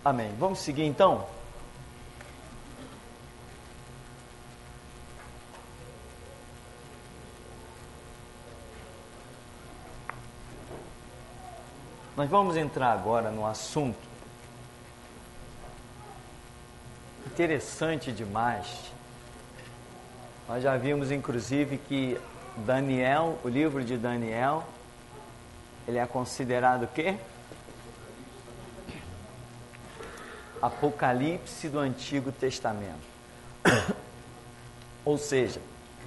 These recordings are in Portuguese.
Amém. Vamos seguir então? Nós vamos entrar agora no assunto interessante demais. Nós já vimos inclusive que Daniel, o livro de Daniel, ele é considerado o quê? Apocalipse do Antigo Testamento. Ou seja,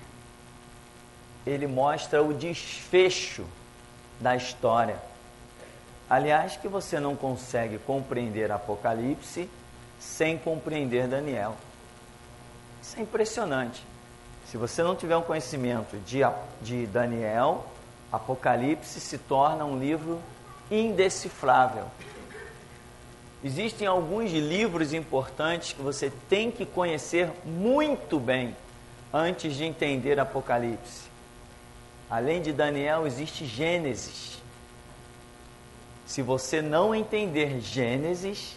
ele mostra o desfecho da história. Aliás, que você não consegue compreender Apocalipse sem compreender Daniel. Isso é impressionante. Se você não tiver um conhecimento de Daniel, Apocalipse se torna um livro indecifrável. Existem alguns livros importantes que você tem que conhecer muito bem antes de entender Apocalipse. Além de Daniel, existe Gênesis. Se você não entender Gênesis,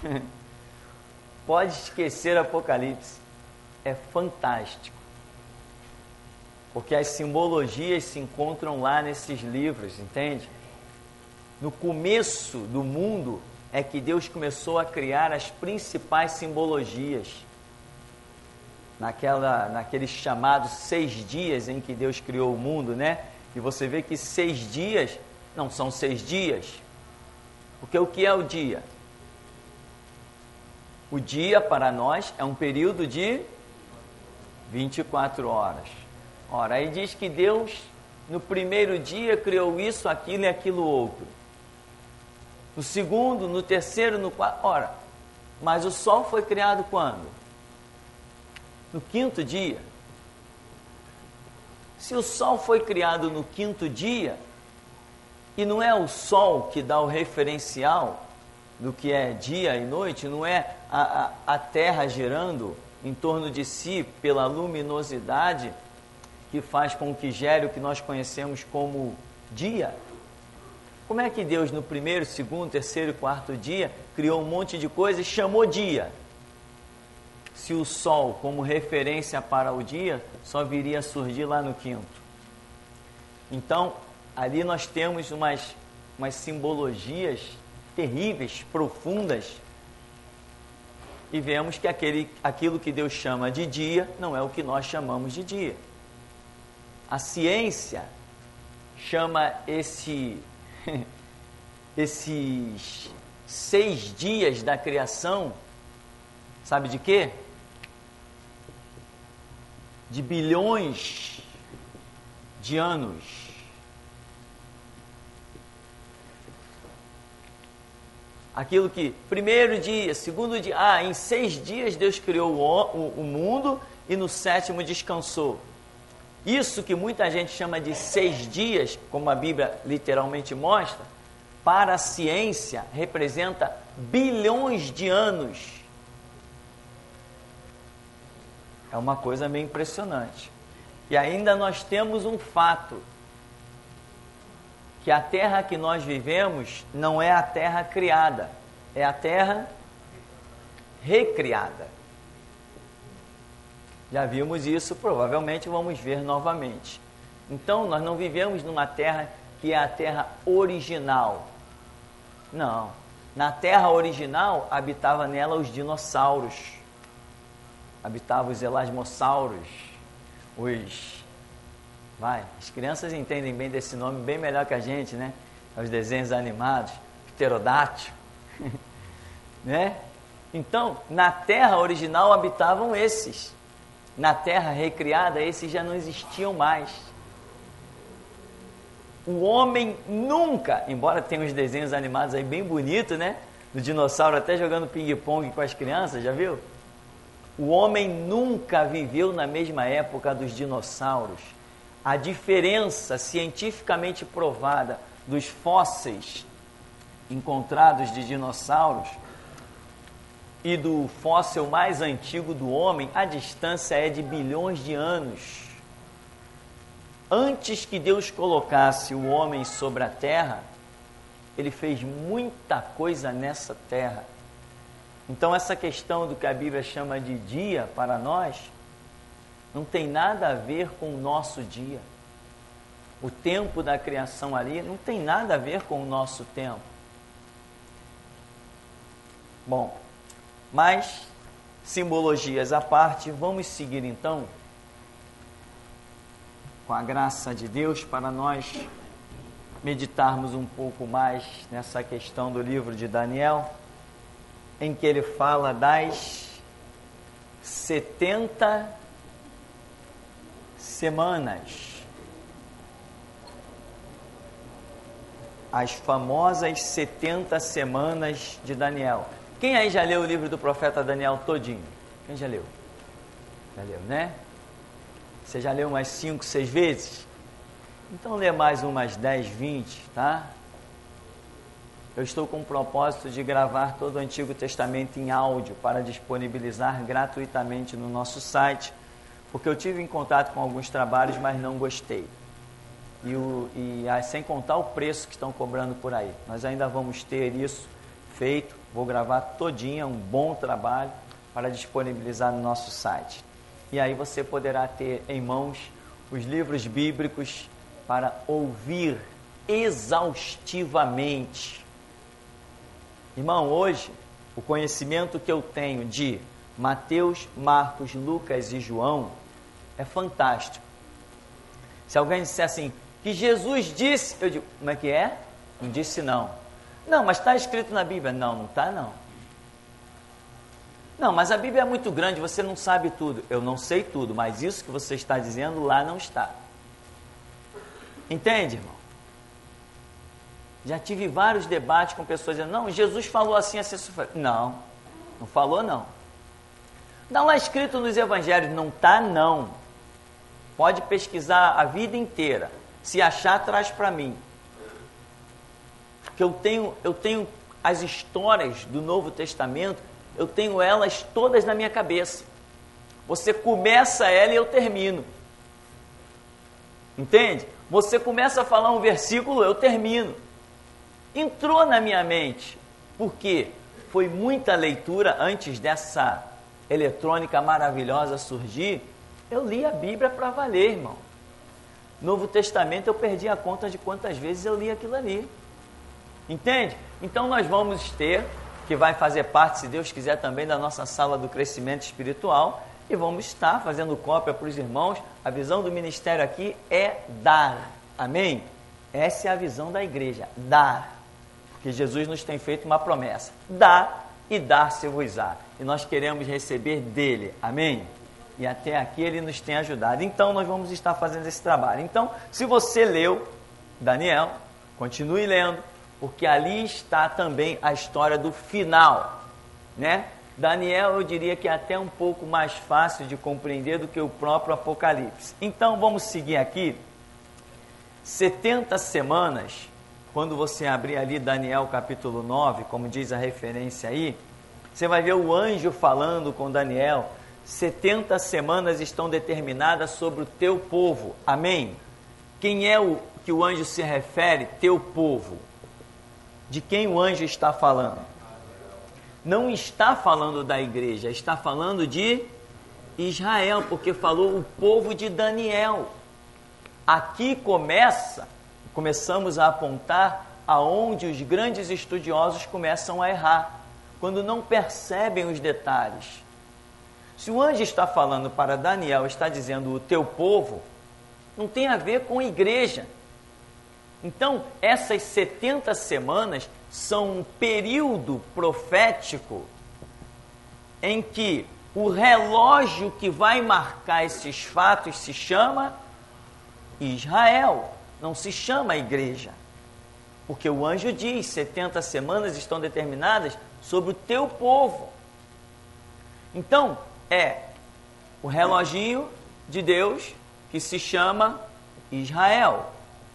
pode esquecer Apocalipse. É fantástico. Porque as simbologias se encontram lá nesses livros, entende? No começo do mundo é que Deus começou a criar as principais simbologias. Naqueles chamados 6 dias em que Deus criou o mundo, né? E você vê que 6 dias não são 6 dias. Porque o que é o dia? O dia para nós é um período de 24 horas. Ora, aí diz que Deus no primeiro dia criou isso, aquilo e aquilo outro. No segundo, no terceiro, no quarto. Ora, mas o sol foi criado quando? No 5º dia. Se o sol foi criado no 5º dia, e não é o sol que dá o referencial do que é dia e noite, não é a Terra girando em torno de si pela luminosidade que faz com que gere o que nós conhecemos como dia. Como é que Deus no primeiro, segundo, terceiro e quarto dia criou um monte de coisas e chamou dia? Se o sol, como referência para o dia, só viria a surgir lá no 5º. Então, ali nós temos umas simbologias terríveis, profundas, e vemos que aquilo que Deus chama de dia não é o que nós chamamos de dia. A ciência chama esses 6 dias da criação, sabe de quê? De bilhões de anos. Aquilo que, primeiro dia, segundo dia, em 6 dias Deus criou o mundo e no 7º descansou. Isso que muita gente chama de 6 dias, como a Bíblia literalmente mostra, para a ciência representa bilhões de anos. É uma coisa meio impressionante. E ainda nós temos um fato, que a terra que nós vivemos não é a terra criada, é a terra recriada. Já vimos isso, provavelmente vamos ver novamente. Então, nós não vivemos numa terra que é a terra original. Não. Na terra original, habitava nela os dinossauros. Habitavam os elasmossauros. As crianças entendem bem desse nome, bem melhor que a gente, né? Os desenhos animados, pterodátilo. Né? Então, na terra original habitavam esses. Na terra recriada, esses já não existiam mais. O homem nunca, embora tenha uns desenhos animados aí bem bonitos, né? Do dinossauro até jogando ping-pong com as crianças, já viu? O homem nunca viveu na mesma época dos dinossauros. A diferença cientificamente provada dos fósseis encontrados de dinossauros e do fóssil mais antigo do homem, a distância é de bilhões de anos. Antes que Deus colocasse o homem sobre a terra, Ele fez muita coisa nessa terra. Então essa questão do que a Bíblia chama de dia para nós, não tem nada a ver com o nosso dia. O tempo da criação ali não tem nada a ver com o nosso tempo. Bom, mas simbologias à parte, vamos seguir então, com a graça de Deus, para nós meditarmos um pouco mais nessa questão do livro de Daniel, em que ele fala das 70 semanas. As famosas 70 semanas de Daniel. Quem aí já leu o livro do profeta Daniel todinho? Quem já leu? Já leu, né? Você já leu umas 5, 6 vezes? Então lê mais umas 10, 20, tá? Eu estou com o propósito de gravar todo o Antigo Testamento em áudio para disponibilizar gratuitamente no nosso site, porque eu tive em contato com alguns trabalhos, mas não gostei. Sem contar o preço que estão cobrando por aí. Nós ainda vamos ter isso feito, vou gravar todinha, um bom trabalho para disponibilizar no nosso site. E aí você poderá ter em mãos os livros bíblicos para ouvir exaustivamente. Irmão, hoje, o conhecimento que eu tenho de Mateus, Marcos, Lucas e João é fantástico. Se alguém disser assim, que Jesus disse, eu digo, como é que é? Não disse não. Não, mas está escrito na Bíblia. Não, não está não. Não, mas a Bíblia é muito grande, você não sabe tudo. Eu não sei tudo, mas isso que você está dizendo lá não está. Entende, irmão? Já tive vários debates com pessoas dizendo, não, Jesus falou assim, assim. Não, não falou não. Está lá escrito nos evangelhos, não está não. Pode pesquisar a vida inteira. Se achar, traz para mim. Porque eu tenho as histórias do Novo Testamento, eu tenho elas todas na minha cabeça. Você começa ela e eu termino. Entende? Você começa a falar um versículo, eu termino. Entrou na minha mente. Por quê? Foi muita leitura antes dessa eletrônica maravilhosa surgir. Eu li a Bíblia para valer, irmão. Novo Testamento eu perdi a conta de quantas vezes eu li aquilo ali. Entende? Então nós vamos ter, que vai fazer parte, se Deus quiser, também da nossa sala do crescimento espiritual, e vamos estar fazendo cópia para os irmãos. A visão do ministério aqui é dar. Amém? Essa é a visão da igreja, dar. Porque Jesus nos tem feito uma promessa. Dá e dar-se-vos-á. E nós queremos receber dele. Amém? E até aqui ele nos tem ajudado. Então nós vamos estar fazendo esse trabalho. Então, se você leu Daniel, continue lendo, porque ali está também a história do final, né? Daniel, eu diria que é até um pouco mais fácil de compreender do que o próprio Apocalipse. Então vamos seguir aqui. 70 semanas, quando você abrir ali Daniel capítulo 9, como diz a referência aí, você vai ver o anjo falando com Daniel. 70 semanas estão determinadas sobre o teu povo. Amém? Quem é o que o anjo se refere? Teu povo. De quem o anjo está falando? Não está falando da igreja, está falando de Israel, porque falou o povo de Daniel. Aqui começamos a apontar aonde os grandes estudiosos começam a errar, quando não percebem os detalhes. Se o anjo está falando para Daniel, está dizendo o teu povo, não tem a ver com igreja. Então, essas 70 semanas são um período profético em que o relógio que vai marcar esses fatos se chama Israel, não se chama igreja. Porque o anjo diz, 70 semanas estão determinadas sobre o teu povo. Então, é o reloginho de Deus que se chama Israel.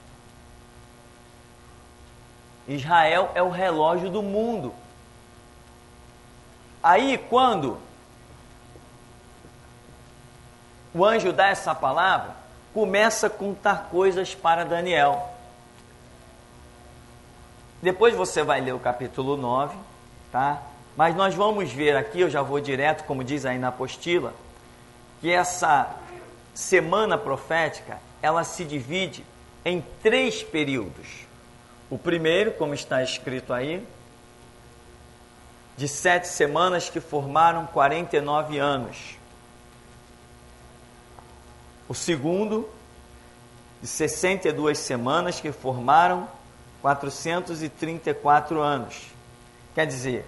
Israel é o relógio do mundo. Aí, quando o anjo dá essa palavra, começa a contar coisas para Daniel. Depois você vai ler o capítulo 9, tá? Mas nós vamos ver aqui, eu já vou direto, como diz aí na apostila, que essa semana profética, ela se divide em 3 períodos. O primeiro, como está escrito aí, de 7 semanas que formaram 49 anos. O segundo, de 62 semanas que formaram 434 anos. Quer dizer,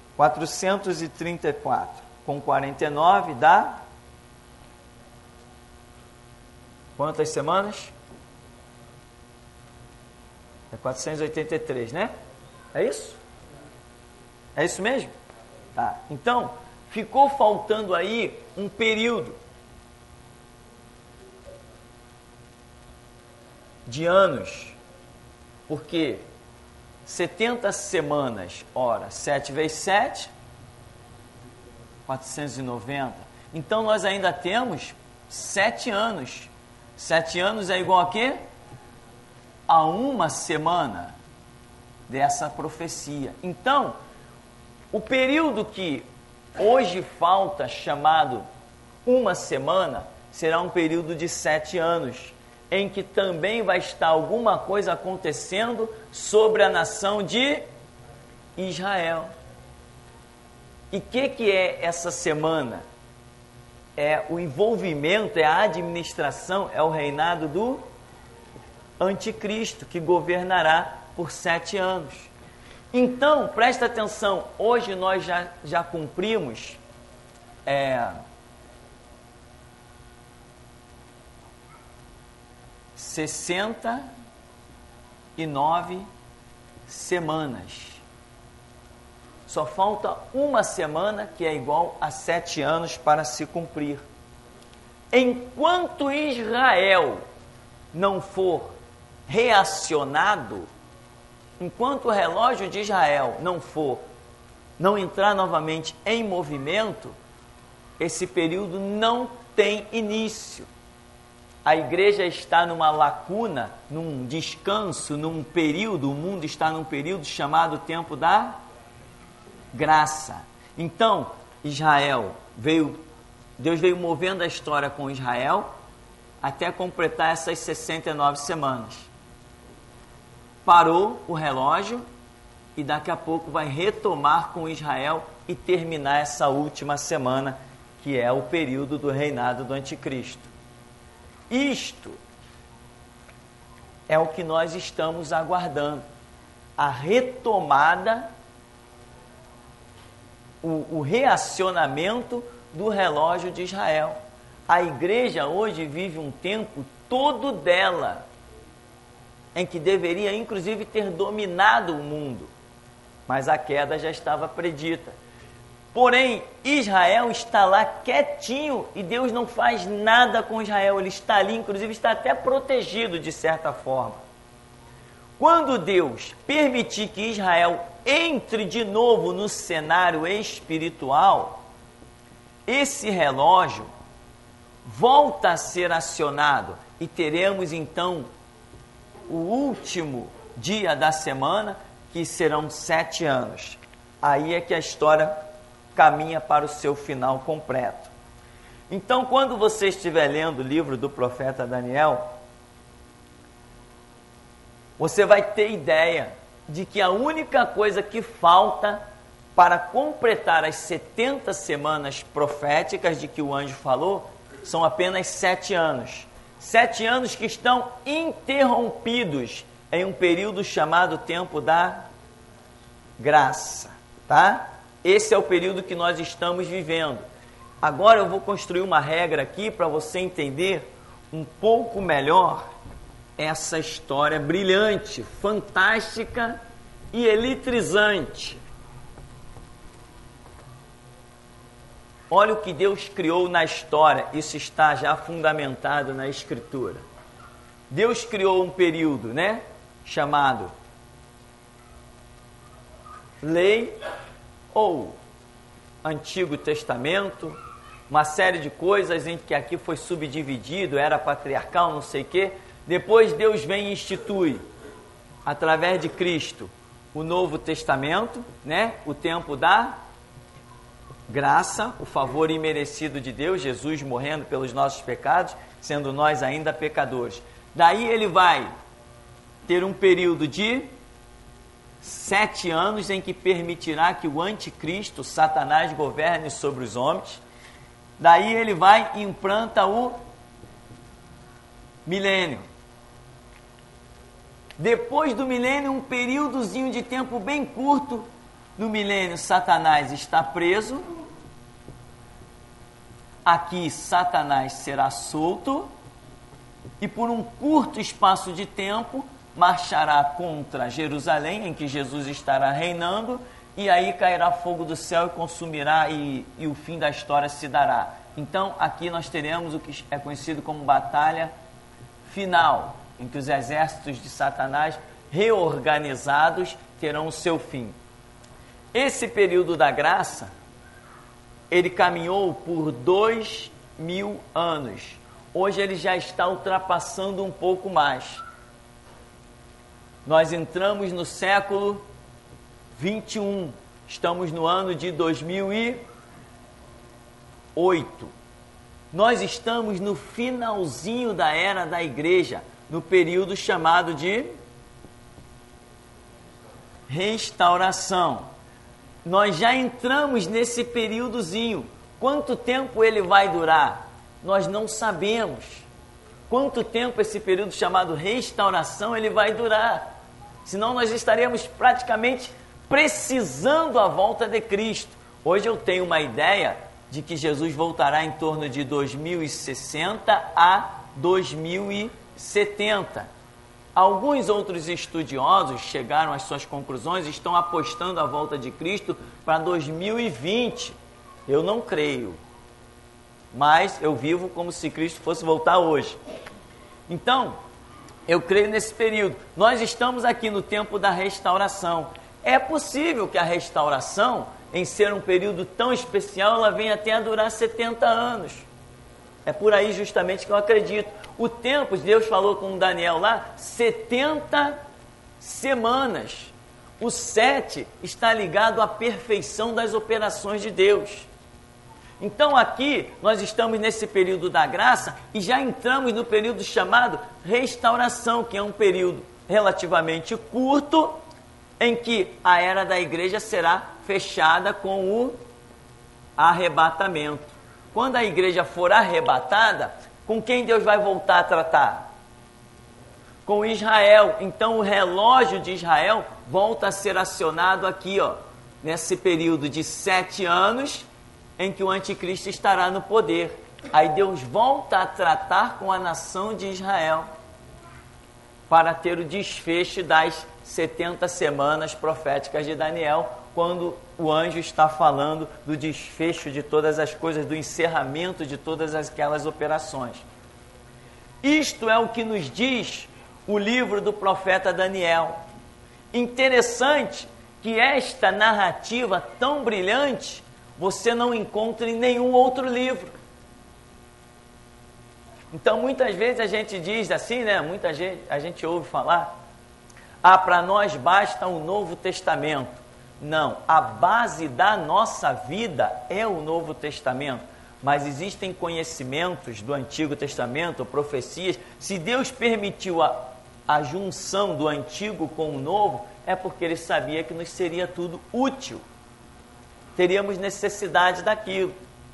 434 com 49 dá quantas semanas? É 483, né? É isso? É isso mesmo? Tá. Então, ficou faltando aí um período de anos, porque 70 semanas, ora, 7 vezes 7, 490. Então, nós ainda temos 7 anos. 7 anos é igual a quê? A uma semana dessa profecia. Então, o período que hoje falta, chamado uma semana, será um período de 7 anos, em que também vai estar alguma coisa acontecendo sobre a nação de Israel. E o que é essa semana? É o envolvimento, é a administração, é o reinado do anticristo, que governará por 7 anos. Então, presta atenção, hoje nós já cumprimos 69 semanas. Só falta uma semana, que é igual a 7 anos para se cumprir. Enquanto Israel não for reacionado, enquanto o relógio de Israel não entrar novamente em movimento, esse período não tem início. A igreja está numa lacuna, num descanso, num período, o mundo está num período chamado tempo da graça. Então, Deus veio movendo a história com Israel até completar essas 69 semanas. Parou o relógio e daqui a pouco vai retomar com Israel e terminar essa última semana, que é o período do reinado do anticristo. Isto é o que nós estamos aguardando, a retomada, o reacionamento do relógio de Israel. A igreja hoje vive um tempo todo dela, em que deveria inclusive ter dominado o mundo, mas a queda já estava predita. Porém, Israel está lá quietinho e Deus não faz nada com Israel. Ele está ali, inclusive está até protegido de certa forma. Quando Deus permitir que Israel entre de novo no cenário espiritual, esse relógio volta a ser acionado e teremos então o último dia da semana, que serão 7 anos. Aí é que a história caminha para o seu final completo. Então, quando você estiver lendo o livro do profeta Daniel, você vai ter ideia de que a única coisa que falta para completar as 70 semanas proféticas de que o anjo falou, são apenas 7 anos. 7 anos que estão interrompidos em um período chamado tempo da graça, tá? Esse é o período que nós estamos vivendo. Agora eu vou construir uma regra aqui para você entender um pouco melhor essa história brilhante, fantástica e eletrizante. Olha o que Deus criou na história, isso está já fundamentado na Escritura. Deus criou um período, chamado Lei ou Antigo Testamento, uma série de coisas em que aqui foi subdividido, era patriarcal, não sei o quê. Depois Deus vem e institui, através de Cristo, o Novo Testamento, o tempo da graça, o favor imerecido de Deus, Jesus morrendo pelos nossos pecados, sendo nós ainda pecadores. Daí ele vai ter um período de 7 anos em que permitirá que o anticristo, Satanás, governe sobre os homens. Daí ele vai e implanta o milênio. Depois do milênio, um períodozinho de tempo bem curto, no milênio Satanás está preso. Aqui Satanás será solto e por um curto espaço de tempo marchará contra Jerusalém, em que Jesus estará reinando, e aí cairá fogo do céu e consumirá e o fim da história se dará. Então aqui nós teremos o que é conhecido como batalha final, em que os exércitos de Satanás reorganizados terão o seu fim. Esse período da graça, ele caminhou por 2000 anos. Hoje ele já está ultrapassando um pouco mais. Nós entramos no século 21, estamos no ano de 2008. Nós estamos no finalzinho da era da igreja, no período chamado de restauração. Nós já entramos nesse períodozinho. Quanto tempo ele vai durar? Nós não sabemos. Quanto tempo esse período chamado restauração ele vai durar? Senão nós estaremos praticamente precisando a volta de Cristo. Hoje eu tenho uma ideia de que Jesus voltará em torno de 2060 a 2070. Alguns outros estudiosos chegaram às suas conclusões e estão apostando a volta de Cristo para 2020. Eu não creio, mas eu vivo como se Cristo fosse voltar hoje. Então, eu creio nesse período. Nós estamos aqui no tempo da restauração. É possível que a restauração, em ser um período tão especial, ela venha até a durar 70 anos. É por aí justamente que eu acredito. O tempo, Deus falou com Daniel lá, 70 semanas. O 7 está ligado à perfeição das operações de Deus. Então aqui nós estamos nesse período da graça e já entramos no período chamado restauração, que é um período relativamente curto, em que a era da igreja será fechada com o arrebatamento. Quando a igreja for arrebatada, com quem Deus vai voltar a tratar? Com Israel. Então o relógio de Israel volta a ser acionado aqui, nesse período de 7 anos, em que o anticristo estará no poder. Aí Deus volta a tratar com a nação de Israel para ter o desfecho das 70 semanas proféticas de Daniel, quando o anjo está falando do desfecho de todas as coisas, do encerramento de todas aquelas operações. Isto é o que nos diz o livro do profeta Daniel. Interessante que esta narrativa tão brilhante você não encontra em nenhum outro livro. Então, muitas vezes a gente diz assim, né? A gente ouve falar, para nós basta o Novo Testamento. Não, a base da nossa vida é o Novo Testamento. Mas existem conhecimentos do Antigo Testamento, profecias. Se Deus permitiu a junção do Antigo com o Novo, é porque Ele sabia que nos seria tudo útil. Teríamos necessidade daquilo.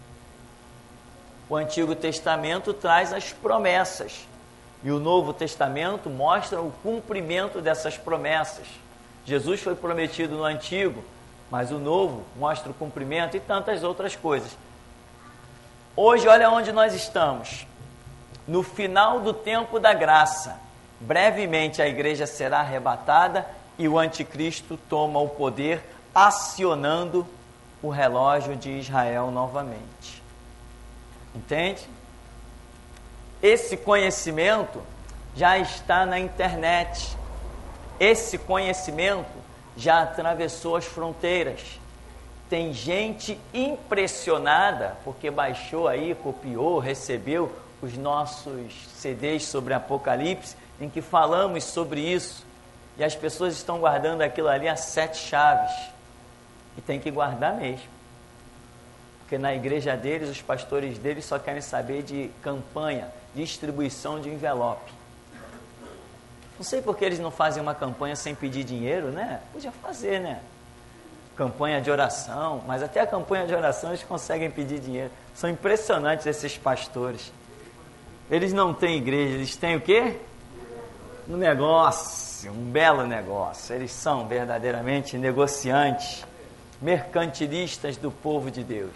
O Antigo Testamento traz as promessas e o Novo Testamento mostra o cumprimento dessas promessas. Jesus foi prometido no Antigo, mas o Novo mostra o cumprimento e tantas outras coisas. Hoje, olha onde nós estamos. No final do tempo da graça, brevemente a igreja será arrebatada e o anticristo toma o poder, acionando o relógio de Israel novamente. Entende? Esse conhecimento já está na internet. Esse conhecimento já atravessou as fronteiras. Tem gente impressionada porque baixou aí, copiou, recebeu os nossos CDs sobre Apocalipse, em que falamos sobre isso. E as pessoas estão guardando aquilo ali a 7 chaves. E tem que guardar mesmo. Porque na igreja deles, os pastores deles só querem saber de campanha, distribuição de envelope. Não sei por que eles não fazem uma campanha sem pedir dinheiro, né? Podia fazer, né? Campanha de oração, mas até a campanha de oração eles conseguem pedir dinheiro. São impressionantes esses pastores. Eles não têm igreja, eles têm o quê? Um negócio, um belo negócio. Eles são verdadeiramente negociantes, mercantilistas do povo de Deus.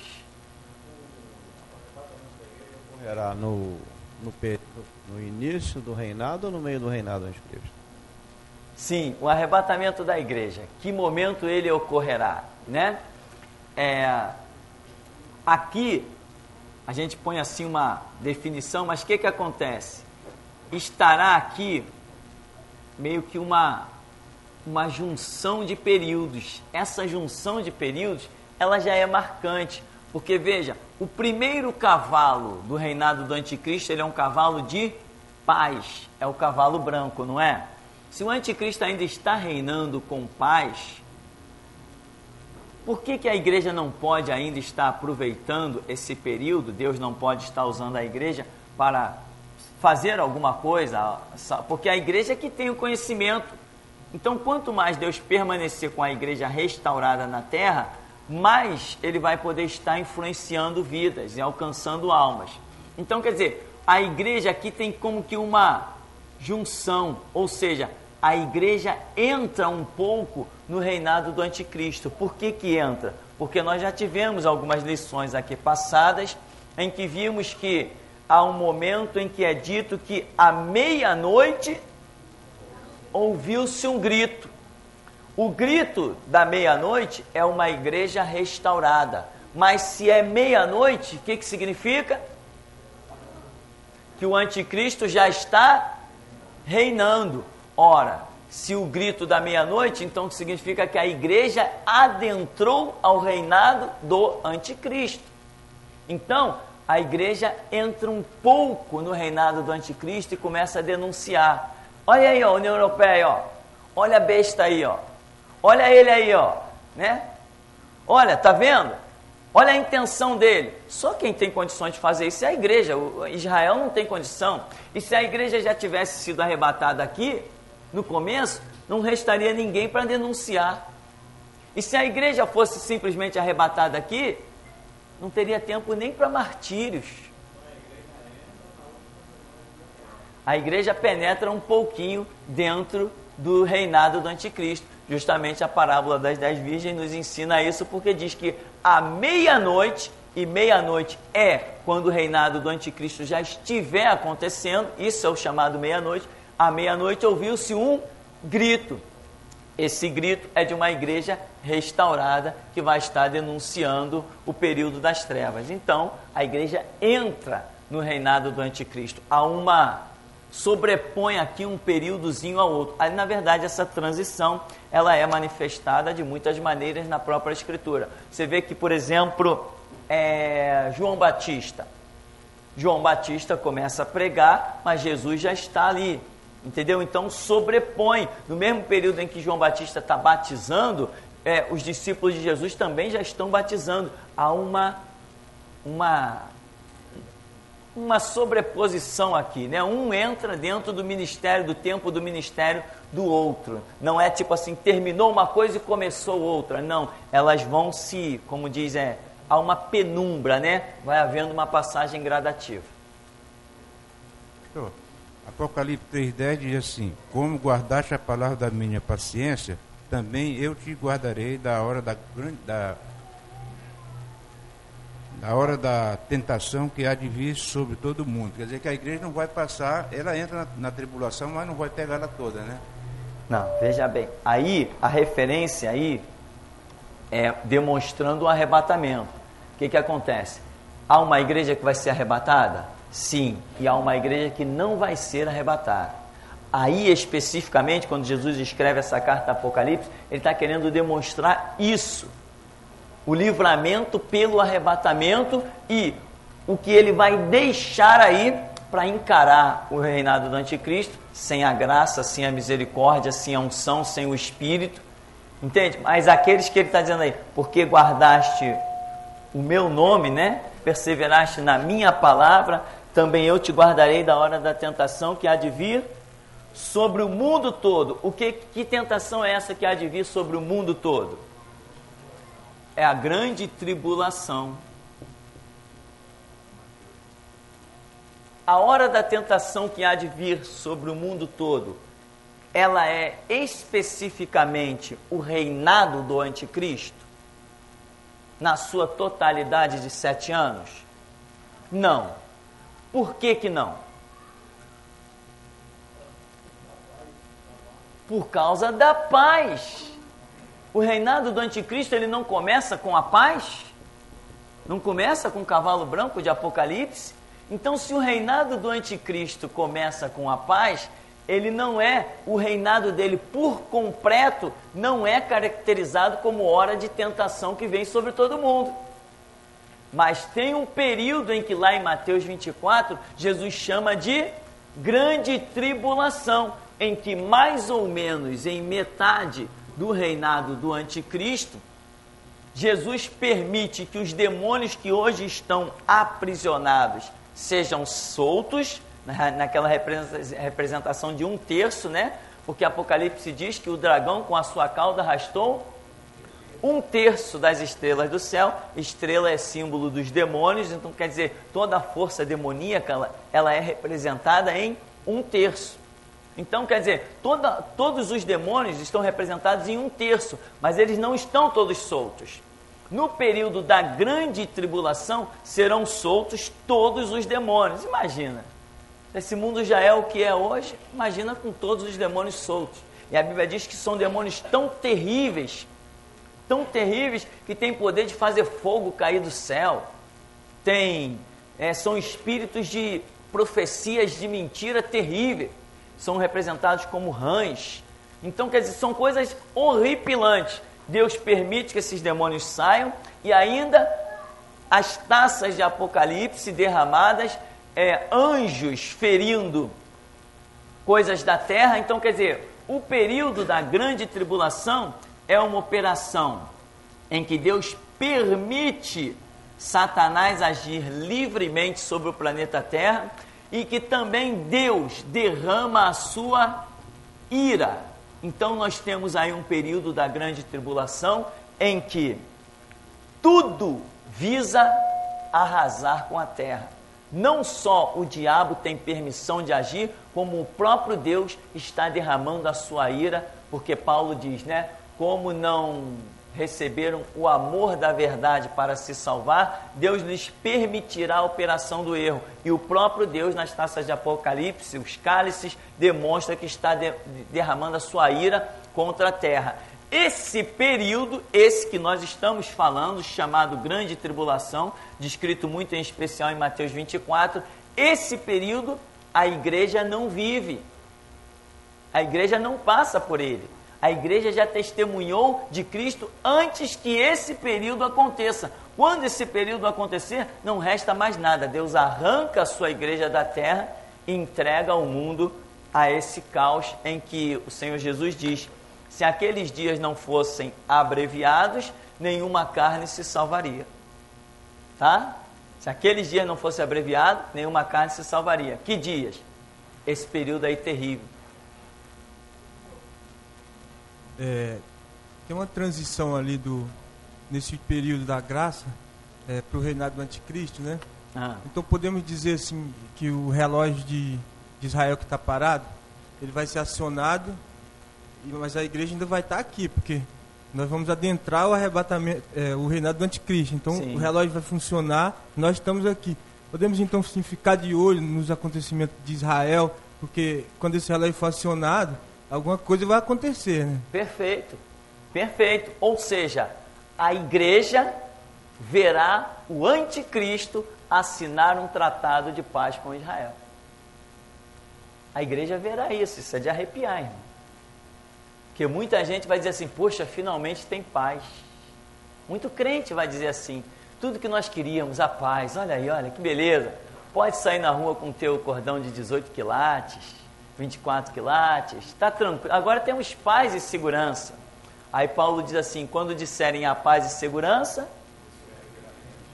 Era no início do reinado ou no meio do reinado do Anticristo? Sim, o arrebatamento da igreja. Que momento ele ocorrerá, né? Aqui a gente põe assim uma definição, mas o que acontece? Estará aqui meio que uma junção de períodos. Essa junção de períodos, ela já é marcante, porque veja, o primeiro cavalo do reinado do anticristo, ele é um cavalo de paz, é o cavalo branco, não é? Se o anticristo ainda está reinando com paz, por que a igreja não pode ainda estar aproveitando esse período? Deus não pode estar usando a igreja para fazer alguma coisa, porque a igreja é que tem o conhecimento. Então, quanto mais Deus permanecer com a igreja restaurada na terra, mais ele vai poder estar influenciando vidas e alcançando almas. Então, quer dizer, a igreja aqui tem como que uma junção, ou seja, a igreja entra um pouco no reinado do anticristo. Por que entra? Porque nós já tivemos algumas lições aqui passadas, em que vimos que há um momento em que é dito que à meia-noite ouviu-se um grito. O grito da meia-noite é uma igreja restaurada. Mas se é meia-noite, o que significa? Que o anticristo já está reinando. Ora, se o grito da meia-noite, então significa que a igreja adentrou ao reinado do anticristo. Então, a igreja entra um pouco no reinado do anticristo e começa a denunciar. Olha aí, ó, União Europeia, ó. Olha a besta aí, ó. Olha ele aí, ó, né? Olha, tá vendo? Olha a intenção dele. Só quem tem condições de fazer isso é a igreja. Israel não tem condição. E se a igreja já tivesse sido arrebatada aqui, no começo, não restaria ninguém para denunciar. E se a igreja fosse simplesmente arrebatada aqui, não teria tempo nem para martírios. A igreja penetra um pouquinho dentro do reinado do anticristo. Justamente a parábola das 10 virgens nos ensina isso, porque diz que à meia-noite, e meia-noite é quando o reinado do anticristo já estiver acontecendo, isso é o chamado meia-noite, à meia-noite ouviu-se um grito. Esse grito é de uma igreja restaurada que vai estar denunciando o período das trevas. Então, a igreja entra no reinado do anticristo. Sobrepõe aqui um períodozinho ao outro. Aí, na verdade, essa transição, ela é manifestada de muitas maneiras na própria Escritura. Você vê que, por exemplo, João Batista. João Batista começa a pregar, mas Jesus já está ali. Entendeu? Então, sobrepõe. No mesmo período em que João Batista está batizando, os discípulos de Jesus também já estão batizando. Há uma sobreposição aqui, né? Um entra dentro do ministério, do tempo do ministério do outro. Não é tipo assim, terminou uma coisa e começou outra. Não, elas vão como diz, há uma penumbra, né? Vai havendo uma passagem gradativa. Apocalipse 3,10 diz assim: como guardaste a palavra da minha paciência, também eu te guardarei da hora da tentação que há de vir sobre todo mundo. Quer dizer que a igreja não vai passar, ela entra na tribulação, mas não vai pegar ela toda, né? Não, veja bem, aí a referência aí é demonstrando o arrebatamento. O que acontece? Há uma igreja que vai ser arrebatada? Sim, e há uma igreja que não vai ser arrebatada. Aí especificamente, quando Jesus escreve essa carta Apocalipse, ele está querendo demonstrar isso. O livramento pelo arrebatamento e o que ele vai deixar aí para encarar o reinado do anticristo, sem a graça, sem a misericórdia, sem a unção, sem o Espírito. Entende? Mas aqueles que ele está dizendo aí, porque guardaste o meu nome, né? Perseveraste na minha palavra, também eu te guardarei da hora da tentação que há de vir sobre o mundo todo. Que tentação é essa que há de vir sobre o mundo todo? É a grande tribulação. A hora da tentação que há de vir sobre o mundo todo, ela é especificamente o reinado do anticristo? Na sua totalidade de 7 anos? Não. Por que não? Por causa da paz. O reinado do anticristo, ele não começa com a paz? Não começa com o cavalo branco de Apocalipse? Então, se o reinado do anticristo começa com a paz, ele não é, o reinado dele por completo, não é caracterizado como hora de tentação que vem sobre todo mundo. Mas tem um período em que lá em Mateus 24, Jesus chama de grande tribulação, em que mais ou menos em metade do reinado do anticristo, Jesus permite que os demônios que hoje estão aprisionados sejam soltos, naquela representação de 1/3, né? Porque Apocalipse diz que o dragão com a sua cauda arrastou 1/3 das estrelas do céu. Estrela é símbolo dos demônios, então quer dizer, toda a força demoníaca, ela é representada em 1/3. Então quer dizer, todos os demônios estão representados em 1/3, mas eles não estão todos soltos. No período da grande tribulação, serão soltos todos os demônios. Imagina, esse mundo já é o que é hoje, imagina com todos os demônios soltos. E a Bíblia diz que são demônios tão terríveis, que têm poder de fazer fogo cair do céu. São espíritos de profecias de mentira terrível, são representados como rãs. Então, quer dizer, são coisas horripilantes. Deus permite que esses demônios saiam, e ainda as taças de Apocalipse derramadas, anjos ferindo coisas da terra. Então, quer dizer, o período da grande tribulação é uma operação em que Deus permite Satanás agir livremente sobre o planeta Terra, e que também Deus derrama a sua ira. Então nós temos aí um período da grande tribulação em que tudo visa arrasar com a terra. Não só o diabo tem permissão de agir, como o próprio Deus está derramando a sua ira, porque Paulo diz, né? Como não receberam o amor da verdade para se salvar, Deus lhes permitirá a operação do erro. E o próprio Deus, nas taças de Apocalipse, os cálices, demonstra que está derramando a sua ira contra a terra. Esse período, esse que nós estamos falando, chamado Grande Tribulação, descrito muito em especial em Mateus 24, esse período a igreja não vive. A igreja não passa por ele. A igreja já testemunhou de Cristo antes que esse período aconteça. Quando esse período acontecer, não resta mais nada. Deus arranca a sua igreja da terra e entrega ao mundo a esse caos em que o Senhor Jesus diz: se aqueles dias não fossem abreviados, nenhuma carne se salvaria. Tá? Se aqueles dias não fossem abreviados, nenhuma carne se salvaria. Que dias? Esse período aí terrível. Tem uma transição ali nesse período da graça para o reinado do anticristo, né? Então podemos dizer assim que o relógio de Israel que está parado, ele vai ser acionado, mas a igreja ainda vai estar aqui, porque nós vamos adentrar o arrebatamento, o reinado do anticristo. Então Sim. O relógio vai funcionar, nós estamos aqui. Podemos então sim, ficar de olho nos acontecimentos de Israel, porque quando esse relógio for acionado, alguma coisa vai acontecer, né? Perfeito, perfeito. Ou seja, a igreja verá o anticristo assinar um tratado de paz com Israel. A igreja verá isso é de arrepiar, irmão. Porque muita gente vai dizer assim, poxa, finalmente tem paz. Muito crente vai dizer assim, tudo que nós queríamos, a paz, olha aí, olha que beleza. Pode sair na rua com o teu cordão de 18 quilates, 24 quilates, está tranquilo. Agora temos paz e segurança. Aí Paulo diz assim, quando disserem a paz e segurança,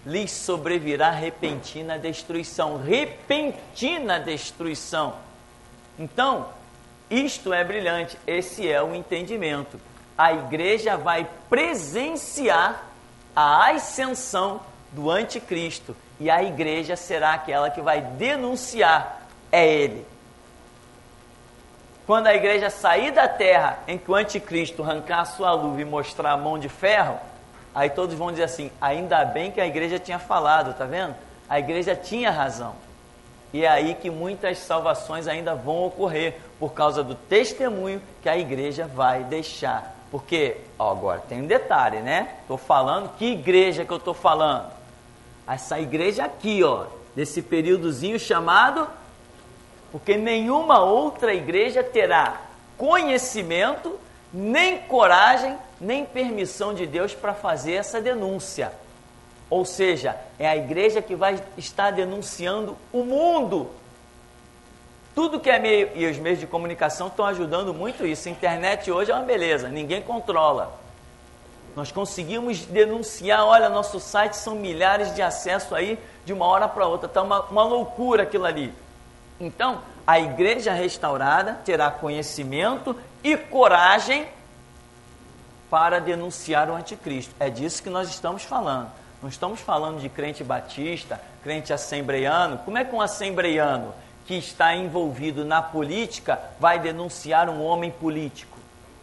lhes sobrevirá repentina destruição. Repentina destruição. Então, isto é brilhante, esse é o entendimento. A igreja vai presenciar a ascensão do anticristo e a igreja será aquela que vai denunciar, é ele. Quando a igreja sair da terra em que o anticristo arrancar a sua luva e mostrar a mão de ferro, aí todos vão dizer assim, ainda bem que a igreja tinha falado, tá vendo? A igreja tinha razão. E é aí que muitas salvações ainda vão ocorrer, por causa do testemunho que a igreja vai deixar. Porque, agora tem um detalhe, né? Estou falando, que igreja que eu estou falando? Essa igreja aqui, desse períodozinho chamado... Porque nenhuma outra igreja terá conhecimento, nem coragem, nem permissão de Deus para fazer essa denúncia. Ou seja, é a igreja que vai estar denunciando o mundo. Tudo que é meio, e os meios de comunicação estão ajudando muito isso. A internet hoje é uma beleza, ninguém controla. Nós conseguimos denunciar, olha, nosso site são milhares de acessos aí, de uma hora para outra. Está uma loucura aquilo ali. Então, a igreja restaurada terá conhecimento e coragem para denunciar o anticristo. É disso que nós estamos falando. Não estamos falando de crente batista, crente assembleiano. Como é que um assembleiano que está envolvido na política vai denunciar um homem político?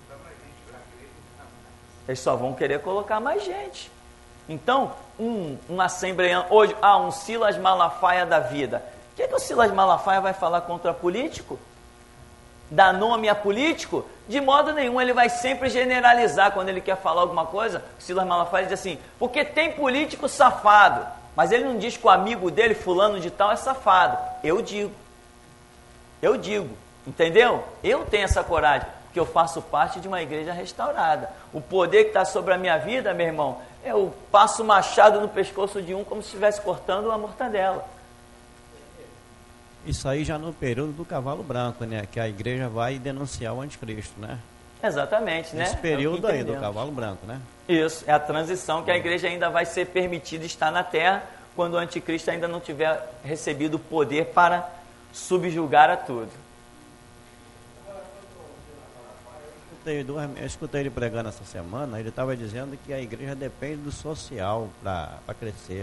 Eles só vão querer colocar mais gente. Então, um assembleiano, hoje, um Silas Malafaia da vida. O que o Silas Malafaia vai falar contra político? Dar nome a político? De modo nenhum, ele vai sempre generalizar quando ele quer falar alguma coisa. O Silas Malafaia diz assim, porque tem político safado, mas ele não diz que o amigo dele, fulano de tal, é safado. Eu digo, entendeu? Eu tenho essa coragem, porque eu faço parte de uma igreja restaurada. O poder que está sobre a minha vida, meu irmão, eu passo o machado no pescoço de um como se estivesse cortando uma mortadela. Isso aí já no período do cavalo branco, né? Que a igreja vai denunciar o anticristo, né? Exatamente, né? Esse período aí do cavalo branco, né? Isso, é a transição que a igreja ainda vai ser permitida estar na terra quando o anticristo ainda não tiver recebido o poder para subjugar a tudo. Eu escutei ele pregando essa semana, ele estava dizendo que a igreja depende do social para crescer.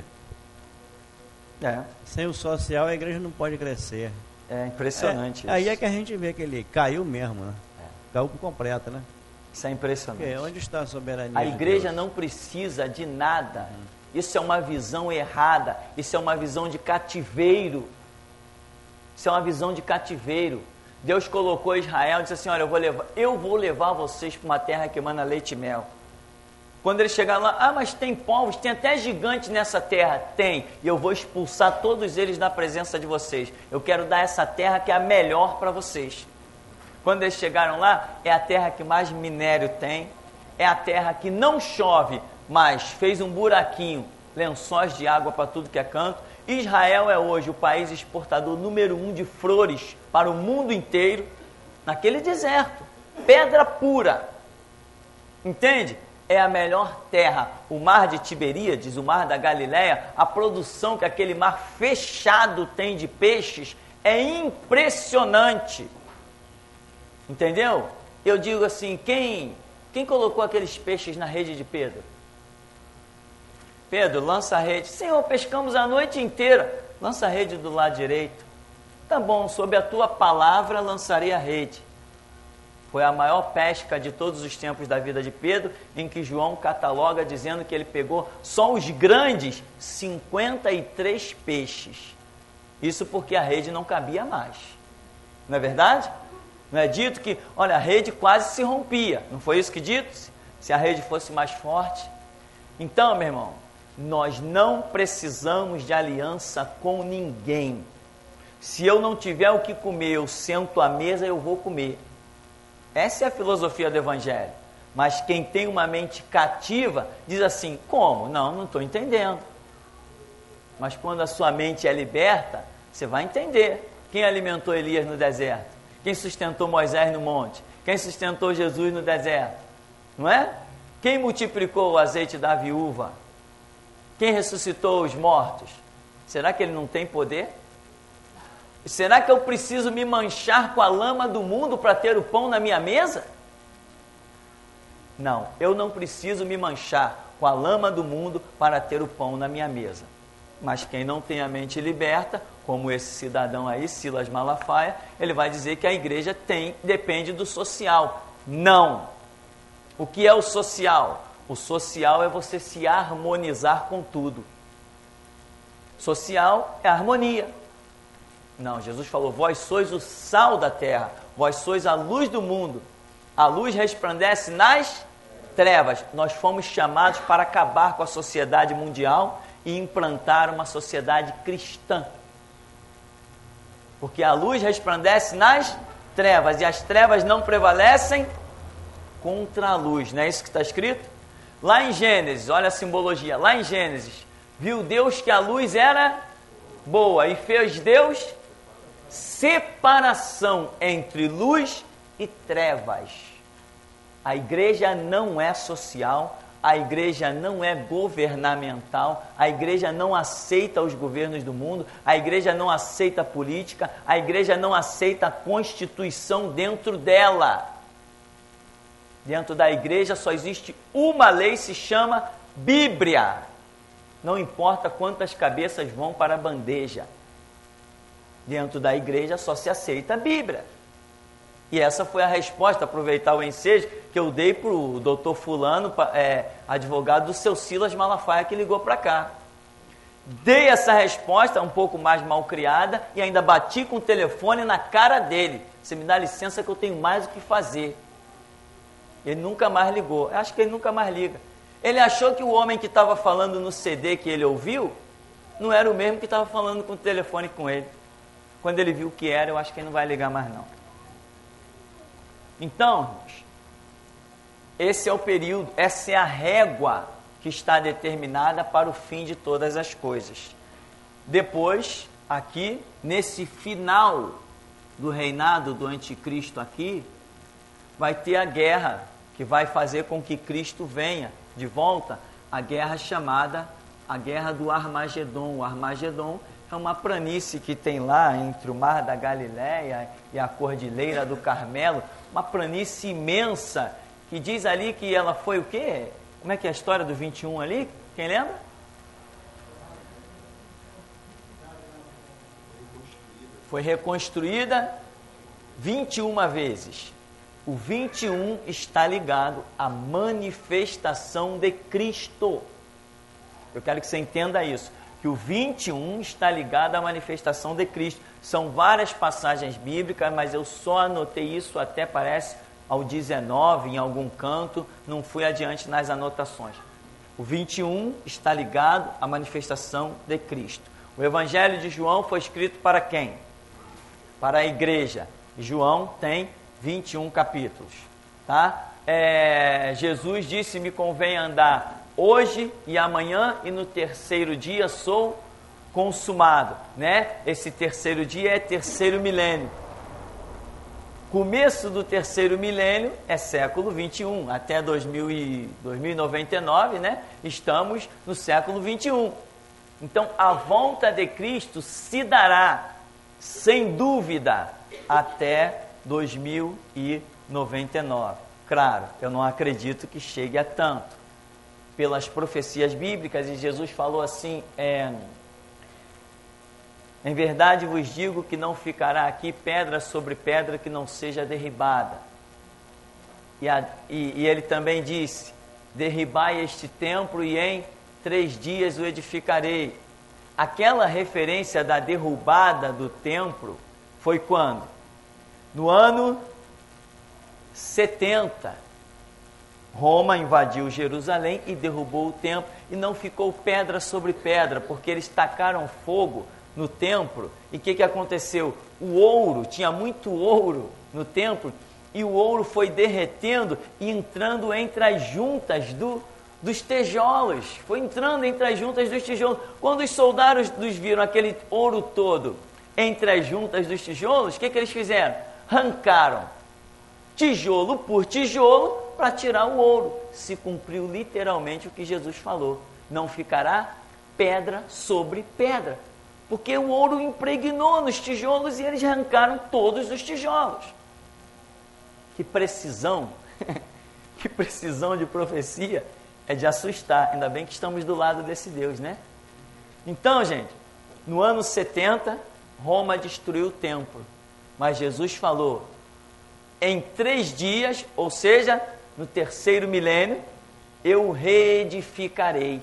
Sem o social a igreja não pode crescer. É impressionante isso. Aí é que a gente vê que ele caiu mesmo, né? Caiu por completo, né? Isso é impressionante. Porque onde está a soberania? A igreja não precisa de nada. Isso é uma visão errada. Isso é uma visão de cativeiro. Isso é uma visão de cativeiro. Deus colocou Israel e disse assim, olha, eu vou levar vocês para uma terra que emana leite e mel. Quando eles chegaram lá, mas tem povos, tem até gigantes nessa terra. Tem, e eu vou expulsar todos eles da presença de vocês. Eu quero dar essa terra que é a melhor para vocês. Quando eles chegaram lá, é a terra que mais minério tem, é a terra que não chove, mas fez um buraquinho, lençóis de água para tudo que é canto. Israel é hoje o país exportador número 1 de flores para o mundo inteiro, naquele deserto, pedra pura. Entende? É a melhor terra. O mar de Tiberíades, o mar da Galileia, a produção que aquele mar fechado tem de peixes é impressionante. Entendeu? Eu digo assim, quem colocou aqueles peixes na rede de Pedro? Pedro, lança a rede. Senhor, pescamos a noite inteira. Lança a rede do lado direito. Tá bom, sob a tua palavra lançarei a rede. Foi a maior pesca de todos os tempos da vida de Pedro, em que João cataloga dizendo que ele pegou só os grandes 53 peixes. Isso porque a rede não cabia mais. Não é verdade? Não é dito que, olha, a rede quase se rompia. Não foi isso que dito? Se a rede fosse mais forte. Então, meu irmão, nós não precisamos de aliança com ninguém. Se eu não tiver o que comer, eu sento à mesa, eu vou comer. Essa é a filosofia do Evangelho. Mas quem tem uma mente cativa diz assim, como? Não estou entendendo. Mas quando a sua mente é liberta, você vai entender. Quem alimentou Elias no deserto? Quem sustentou Moisés no monte? Quem sustentou Jesus no deserto? Não é? Quem multiplicou o azeite da viúva? Quem ressuscitou os mortos? Será que ele não tem poder? Será que eu preciso me manchar com a lama do mundo para ter o pão na minha mesa? Não, eu não preciso me manchar com a lama do mundo para ter o pão na minha mesa. Mas quem não tem a mente liberta, como esse cidadão aí, Silas Malafaia, ele vai dizer que a igreja depende do social. Não! O que é o social? O social é você se harmonizar com tudo. Social é harmonia. Não, Jesus falou, vós sois o sal da terra, vós sois a luz do mundo. A luz resplandece nas trevas. Nós fomos chamados para acabar com a sociedade mundial e implantar uma sociedade cristã. Porque a luz resplandece nas trevas e as trevas não prevalecem contra a luz. Não é isso que está escrito? Lá em Gênesis, olha a simbologia, lá em Gênesis, viu Deus que a luz era boa e fez Deus separação entre luz e trevas. A igreja não é social, a igreja não é governamental, a igreja não aceita os governos do mundo, a igreja não aceita a política, a igreja não aceita a Constituição dentro dela. Dentro da igreja só existe uma lei, se chama Bíblia. Não importa quantas cabeças vão para a bandeja. Dentro da igreja só se aceita a Bíblia. E essa foi a resposta, aproveitar o ensejo que eu dei para o doutor fulano, advogado do seu Silas Malafaia, que ligou para cá. Dei essa resposta um pouco mais mal criada e ainda bati com o telefone na cara dele. Você me dá licença que eu tenho mais o que fazer. Ele nunca mais ligou. Eu acho que ele nunca mais liga. Ele achou que o homem que estava falando no CD que ele ouviu não era o mesmo que estava falando com o telefone com ele. Quando ele viu o que era, eu acho que ele não vai ligar mais não. Então, irmãos, esse é o período, essa é a régua que está determinada para o fim de todas as coisas. Depois, aqui, nesse final do reinado do anticristo aqui, vai ter a guerra que vai fazer com que Cristo venha de volta, a guerra chamada a guerra do Armagedon. O Armagedon é uma planície que tem lá entre o Mar da Galileia e a Cordilheira do Carmelo, uma planície imensa, que diz ali que ela foi o quê? Como é que é a história do 21 ali? Quem lembra? Foi reconstruída 21 vezes. O 21 está ligado à manifestação de Cristo. Eu quero que você entenda isso, que o 21 está ligado à manifestação de Cristo. São várias passagens bíblicas, mas eu só anotei isso até parece ao 19, em algum canto, não fui adiante nas anotações. O 21 está ligado à manifestação de Cristo. O Evangelho de João foi escrito para quem? Para a igreja. João tem 21 capítulos. Tá? Jesus disse, me convém andar hoje e amanhã, e no terceiro dia sou consumado. Né? Esse terceiro dia é terceiro milênio. Começo do terceiro milênio é século 21, até 2099, né? Estamos no século 21. Então, a volta de Cristo se dará, sem dúvida, até 2099. Claro, eu não acredito que chegue a tanto. Pelas profecias bíblicas, e Jesus falou assim, em verdade vos digo que não ficará aqui pedra sobre pedra que não seja derribada. E ele também disse, derribai este templo e em 3 dias o edificarei. Aquela referência da derrubada do templo foi quando? No ano 70. Roma invadiu Jerusalém e derrubou o templo, e não ficou pedra sobre pedra, porque eles tacaram fogo no templo. E o que aconteceu? O ouro, tinha muito ouro no templo, e o ouro foi derretendo e entrando entre as juntas dos tijolos. Foi entrando entre as juntas dos tijolos. Quando os soldados viram aquele ouro todo entre as juntas dos tijolos, o que eles fizeram? Arrancaram tijolo por tijolo para tirar o ouro. Se cumpriu literalmente o que Jesus falou. Não ficará pedra sobre pedra, porque o ouro impregnou nos tijolos e eles arrancaram todos os tijolos. Que precisão, que precisão de profecia, é de assustar. Ainda bem que estamos do lado desse Deus, né? Então, gente, no ano 70, Roma destruiu o templo, mas Jesus falou, em 3 dias, ou seja, no 3º milênio, eu reedificarei.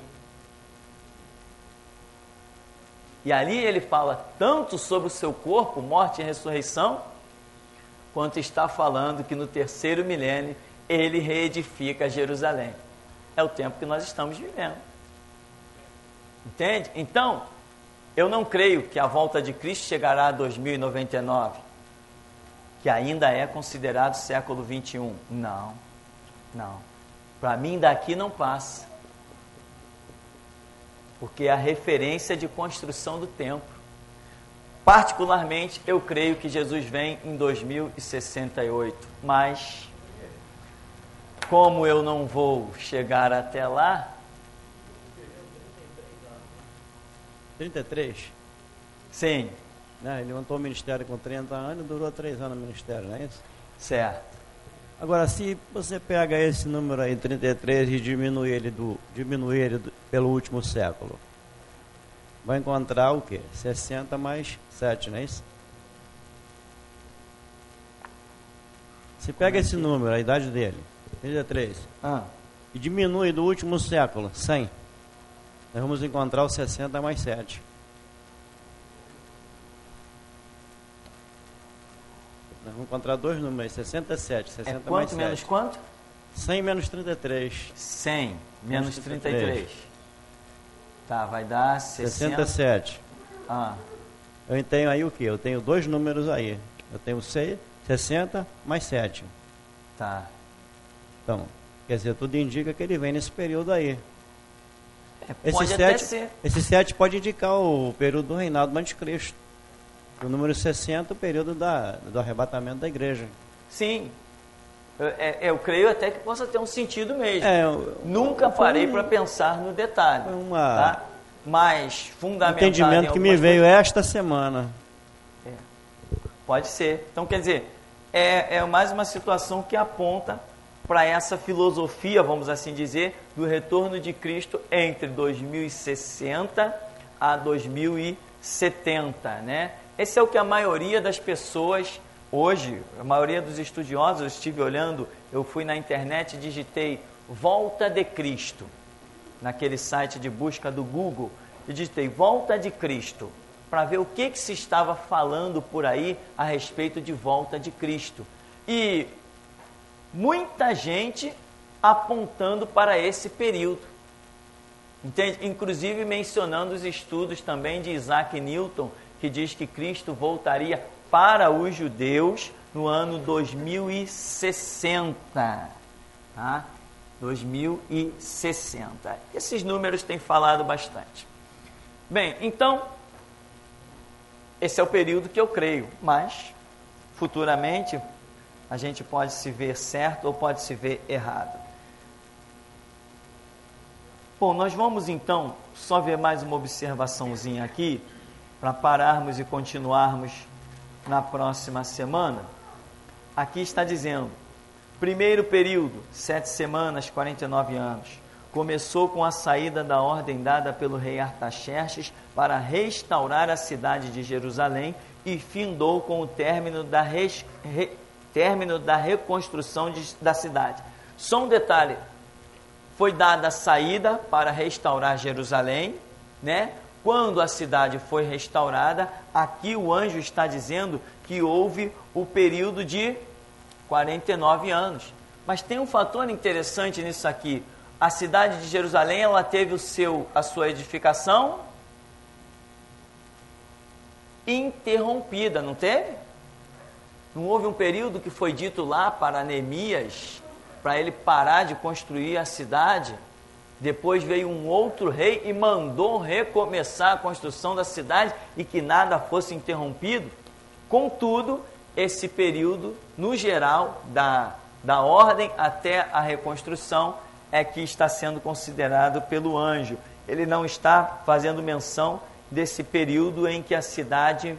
E ali ele fala tanto sobre o seu corpo, morte e ressurreição, quanto está falando que no 3º milênio ele reedifica Jerusalém. É o tempo que nós estamos vivendo. Entende? Então, eu não creio que a volta de Cristo chegará a 2099, que ainda é considerado século 21. Não. Para mim daqui não passa. Porque é a referência de construção do templo. Particularmente, eu creio que Jesus vem em 2068. Mas, como eu não vou chegar até lá... 33? Sim. Ele levantou o ministério com 30 anos e durou 3 anos no ministério, não é isso? Certo. Agora, se você pega esse número aí, 33, e diminui ele pelo último século, vai encontrar o quê? 60 mais 7, não é isso? Se pega esse número, a idade dele, 33, e diminui do último século, 100, nós vamos encontrar o 60 mais 7. Nós vamos encontrar 2 números, 67, 60 mais 7. Quanto menos quanto? 100 menos 33. 100 menos 33. Tá, vai dar 67. Eu tenho aí o quê? Eu tenho 2 números aí. Eu tenho 60 mais 7. Tá. Então, quer dizer, tudo indica que ele vem nesse período aí. Pode até ser. Esse 7 pode indicar o período do reinado do anticristo. O número 60, o período do arrebatamento da igreja. Sim. Eu creio até que possa ter um sentido mesmo. Nunca parei para pensar no detalhe. Tá? Mas fundamentado. Entendimento que me veio esta semana. Pode ser. Então, quer dizer, é mais uma situação que aponta para essa filosofia, vamos assim dizer, do retorno de Cristo entre 2060 a 2070, né? Esse é o que a maioria das pessoas hoje, a maioria dos estudiosos, eu estive olhando, eu fui na internet e digitei Volta de Cristo, naquele site de busca do Google, e digitei Volta de Cristo, para ver o que se estava falando por aí a respeito de volta de Cristo. E muita gente apontando para esse período, entende? Inclusive mencionando os estudos também de Isaac Newton, que diz que Cristo voltaria para os judeus no ano 2060. Tá? 2060. Esses números têm falado bastante. Bem, então, esse é o período que eu creio, mas futuramente a gente pode se ver certo ou pode se ver errado. Bom, nós vamos então só ver mais uma observaçãozinha aqui, para pararmos e continuarmos na próxima semana. Aqui está dizendo, primeiro período, 7 semanas, 49 anos, começou com a saída da ordem dada pelo rei Artaxerxes para restaurar a cidade de Jerusalém e findou com o término da reconstrução da cidade. Só um detalhe, foi dada a saída para restaurar Jerusalém, né? Quando a cidade foi restaurada, aqui o anjo está dizendo que houve o período de 49 anos. Mas tem um fator interessante nisso aqui. A cidade de Jerusalém, ela teve a sua edificação interrompida, não teve? Não houve um período que foi dito lá para Neemias, para ele parar de construir a cidade? Depois veio um outro rei e mandou recomeçar a construção da cidade e que nada fosse interrompido. Contudo, esse período, no geral, da ordem até a reconstrução, é que está sendo considerado pelo anjo. ele não está fazendo menção desse período em que a cidade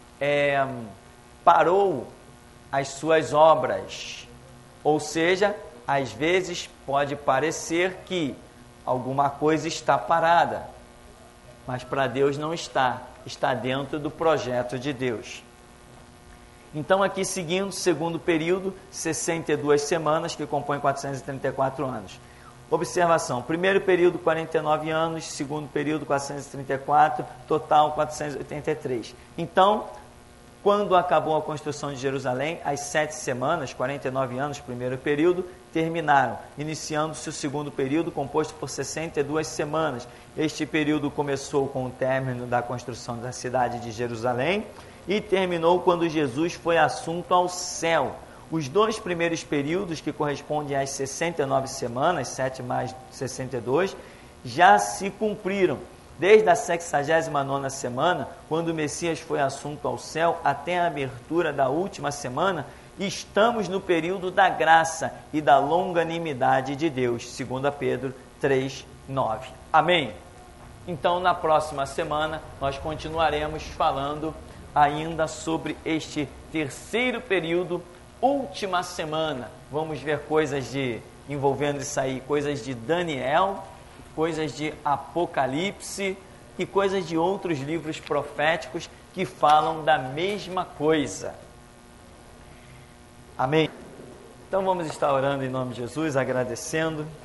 parou as suas obras. Ou seja, às vezes pode parecer que alguma coisa está parada, mas para Deus não está, está dentro do projeto de Deus. Então aqui seguindo, segundo período, 62 semanas, que compõem 434 anos. Observação, primeiro período 49 anos, segundo período 434, total 483. Então, quando acabou a construção de Jerusalém, as 7 semanas, 49 anos, primeiro período, terminaram, iniciando-se o segundo período, composto por 62 semanas. Este período começou com o término da construção da cidade de Jerusalém e terminou quando Jesus foi assunto ao céu. Os 2 primeiros períodos, que correspondem às 69 semanas, 7 mais 62, já se cumpriram. Desde a 69ª semana, quando o Messias foi assunto ao céu, até a abertura da última semana, estamos no período da graça e da longanimidade de Deus, 2 Pedro 3:9. Amém? Então, na próxima semana, nós continuaremos falando ainda sobre este terceiro período, última semana. Vamos ver coisas envolvendo isso aí, coisas de Daniel, coisas de Apocalipse e coisas de outros livros proféticos que falam da mesma coisa. Amém? Então vamos estar orando em nome de Jesus, agradecendo.